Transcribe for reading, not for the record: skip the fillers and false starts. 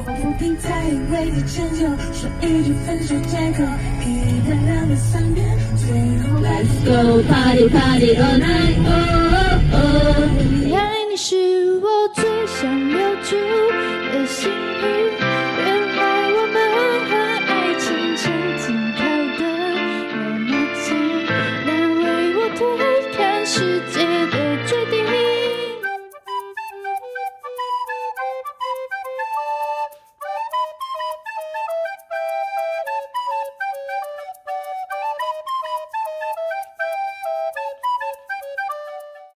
不停在因为你迁就，说一句分手借口，一遍两遍三遍，最后 Let's go party party all night， 哦哦哦。 爱你是我最想留住。